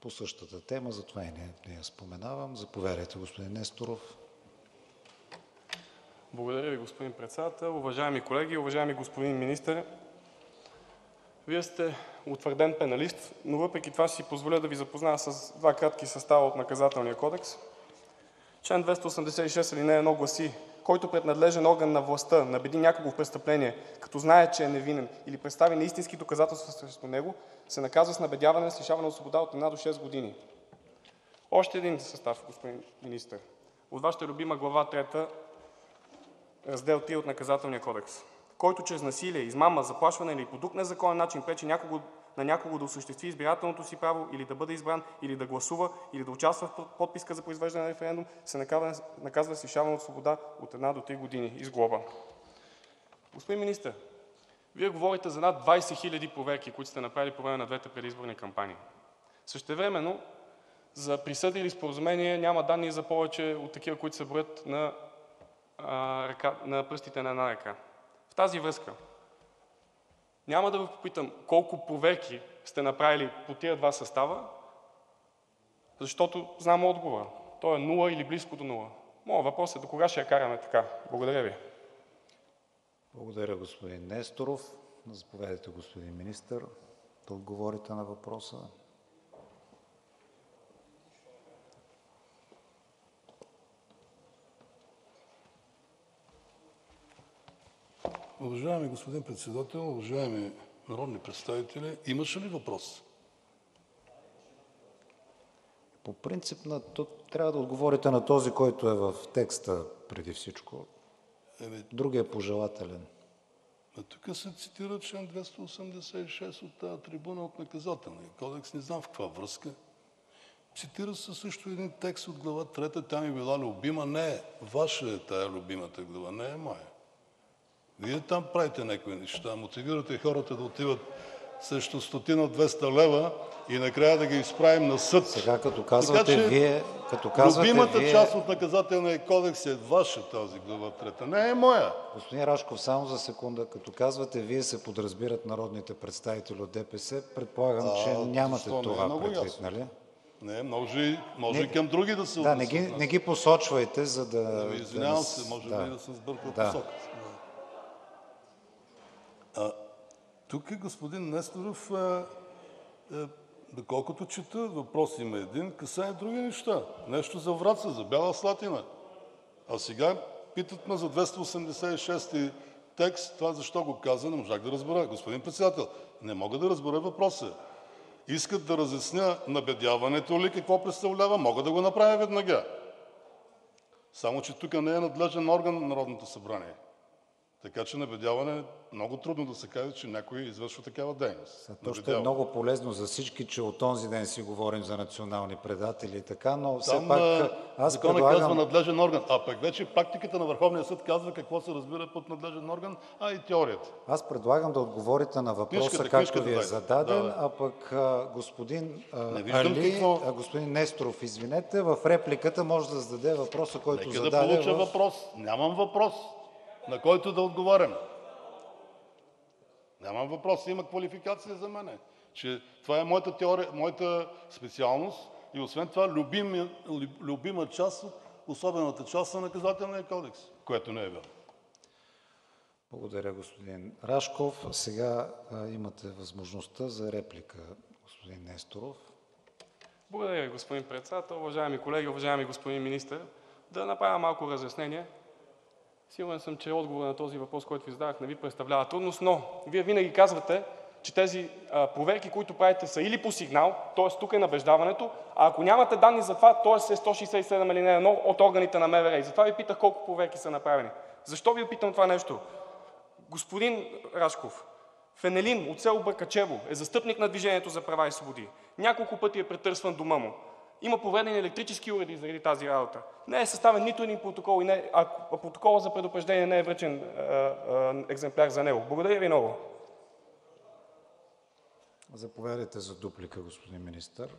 по същата тема, затова и не я споменавам. Заповядайте, господин Несторов. Благодаря Ви, господин Председател. Уважаеми колеги, уважаеми господин Министър! Вие сте утвърден пеналист, но въпреки това ще си позволя да Ви запозная с два кратки състава от Наказателния кодекс. Член 286 алинея 1 гласи: който пред надлежен орган на властта набеди някого в престъпление, като знае, че е невинен, или представи неистински доказателства срещу него, се наказва с набедяване с лишаване от свобода от 1 до 6 години. Още един състав, господин Министър, от Вашата любима глава 3, раздел 3 от Наказателния кодекс. Който чрез насилие, измама, заплашване или по друг незаконен начин пречи на някого да осъществи избирателното си право или да бъде избран, или да гласува, или да участва в подписка за произвеждане на референдум, се наказва с лишаване от свобода от 1 до 3 години и с глоба. Господин Министър, Вие говорите за над 20 000 проверки, които сте направили по време на двете предизборни кампании. Същевременно за присъди или споразумения няма данни за повече от такива, които се броят на пръстите на една ръка. В тази връзка няма да Ви попитам колко проверки сте направили по тия два състава, защото знам отговора. Той е 0 или близко до 0. Моят въпрос е: до кога ще я караме така? Благодаря Ви. Благодаря, господин Несторов. Заповядайте, господин Министър, да отговорите на въпроса. Уважаеми господин Председател, уважаеми народни представители, имаше ли въпрос? По принцип трябва да отговорите на този, който е в текста преди всичко. Другият е пожелателен. Тук се цитира член 286 от тази трибуна от Наказателния кодекс. Не знам в каква връзка. Цитира се също един текст от глава 3. Тя ми била любима. Не е. Ваша е тая любимата глава, не е моя. Вие там правите някои неща, мотивирате хората да отиват срещу 100-200 лева и накрая да ги изправим на съд. Сега като казвате така, Вие... любимата част от Наказателния кодекс е ваша, тази глава 3, не е моя. Господин Рашков, само за секунда. Като казвате Вие, се подразбират народните представители от ДПС. Предполагам, че нямате това предвид, нали? Не, може и към други да се отнесат. Да, не ги посочвайте, за да... Извинявам се, може би да съм сбъркал посоката. Тук господин Несторов, доколкото чета, въпрос има един, касае други неща. Нещо за Враца, за Бяла Слатина. А сега питат ме за 286 текст. Това защо го каза, не можах да разбера. Господин Председател, не мога да разбера въпроса. Искат да разясня набедяването ли какво представлява, мога да го направя веднага. Само че тук не е надлежен орган на Народното събрание. Така че набедяване е много трудно да се каже, че някой извършва такава дейност. То ще е много полезно за всички, че от онзи ден си говорим за национални предатели и така, но все пак аз предлагам... казва надлежен орган, а пък вече практиката на Върховния съд казва какво се разбира под надлежен орган, а и теорията. Аз предлагам да отговорите на въпроса, както ви е зададен, а пък господин господин Несторов, извинете, в репликата може да зададе въпроса, който зададе... Нека да получа въпрос. Нямам въпрос, на който да отговарям. Нямам въпрос, има квалификация за мене, че това е моята теория, моята специалност и освен това любима част от особената част на Наказателния кодекс, което не е вярно. Благодаря, господин Рашков. Сега имате възможността за реплика, господин Несторов. Благодаря ви, господин Председател. Уважаеми колеги, уважаеми господин Министър, да направя малко разяснение. Сигурен съм, че отговор на този въпрос, който ви зададах, не ви представлява трудност, но Вие винаги казвате, че тези проверки, които правите, са или по сигнал, т.е. тук е набеждаването, а ако нямате данни за това, т.е. е 167 алинея 1 от органите на МВР. И затова ви питах колко проверки са направени. Защо ви питам това нещо? Господин Рашков, Фенелин от село Бъркачево е застъпник на Движението за права и свободи. Няколко пъти е претърсван дома му. Има повредени електрически уреди заради тази работа. Не е съставен нито един протокол и протокола за предупреждение не е връчен екземпляр за него. Благодаря ви много. Заповядайте за дуплика, господин министър.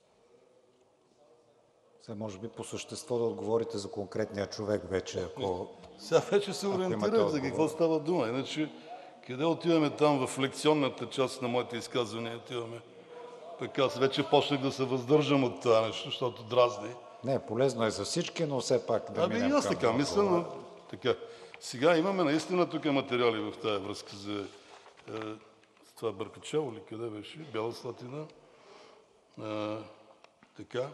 Сега може би по същество да отговорите за конкретния човек вече, ако... Сега вече се ориентирах за какво става дума. Иначе къде отиваме там в лекционната част на моите изказвания? Отиваме Пък аз вече почнах да се въздържам от това нещо, защото дразни. Не, полезно е за всички, но все пак да минем и аз така мисля, но така. Сега имаме наистина тук материали в тази връзка за това Бъркачево ли къде беше? Бяла Слатина. Така.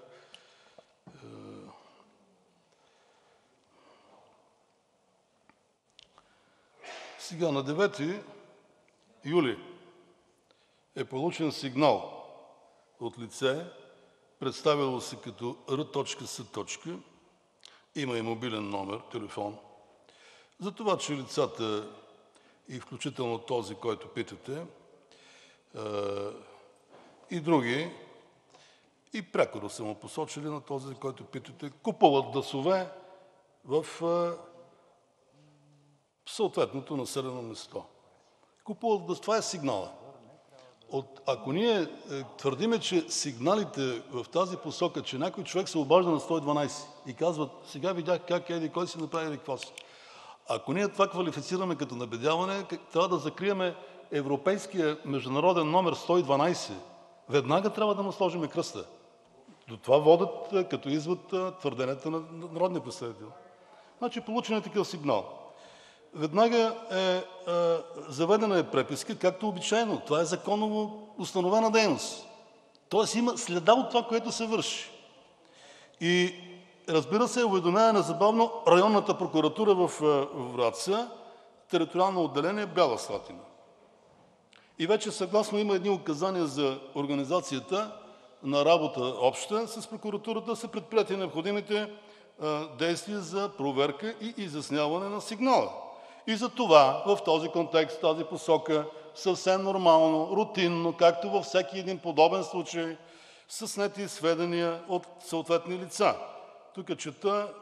Сега на 9 юли е получен сигнал от лице, представило се като Р.С. Има и мобилен номер, телефон, за това, че лицата, и включително този, който питате, и други, и прякоро са му посочили на този, който питате, купуват гласове в съответното населено место. Купуват гласове, това е сигнала. Ако ние твърдиме, че сигналите в тази посока, че някой човек се обажда на 112 и казва, сега видях как еди кой си направи или какво си. Ако ние това квалифицираме като набедяване, трябва да закриеме европейския международен номер 112. Веднага трябва да му сложим кръста. До това водят като извод твърденията на народния представител. Значи получен е такъв сигнал. Веднага заведена е преписка, както обичайно. Това е законово установена дейност. Тоест има следа от това, което се върши. И разбира се, уведомява незабавно районната прокуратура в Враца, териториално отделение Бяла Слатина. И вече съгласно има едни указания за организацията на работа обща с прокуратурата, са предприети необходимите действия за проверка и изясняване на сигнала. И за това в този контекст, в тази посока, съвсем нормално, рутинно, както във всеки един подобен случай, са снети сведения от съответни лица. Тук чета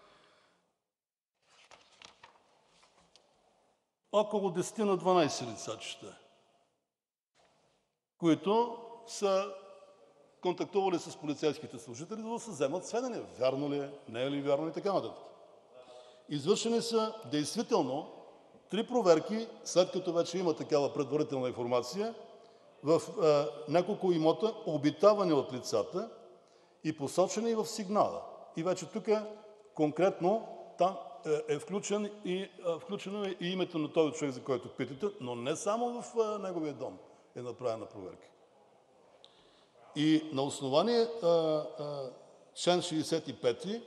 около 10 на 12 лица чета, които са контактували с полицейските служители, за да се вземат сведения. Вярно ли е, не е ли вярно и така нататък. Извършени са действително 3 проверки, след като вече има такава предварителна информация, в няколко имота, обитавани от лицата и посочени в сигнала. И вече тук конкретно там е включено и името на този човек, за който питате, но не само в неговия дом е направена проверка. И на основание член 65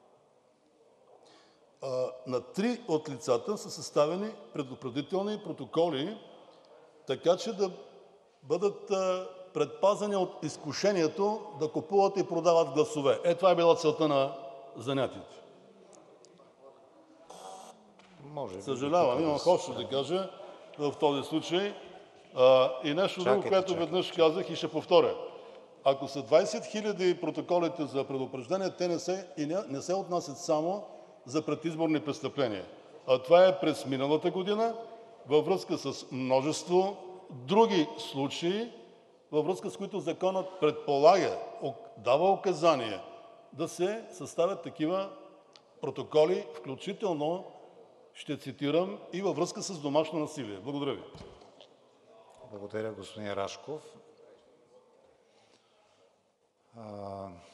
на 3 от лицата са съставени предупредителни протоколи, така че да бъдат предпазени от изкушението да купуват и продават гласове. Това е била целта на занятието. Съжалявам, имам още да кажа в този случай. И нещо друго, което веднъж казах и ще повторя. Ако са 20 000 протоколите за предупреждение, те не се отнасят само за предизборни престъпления. А това е през миналата година във връзка с множество други случаи, във връзка с които законът предполага, дава указания да се съставят такива протоколи, включително, ще цитирам, и във връзка с домашно насилие. Благодаря ви. Благодаря, господин Рашков.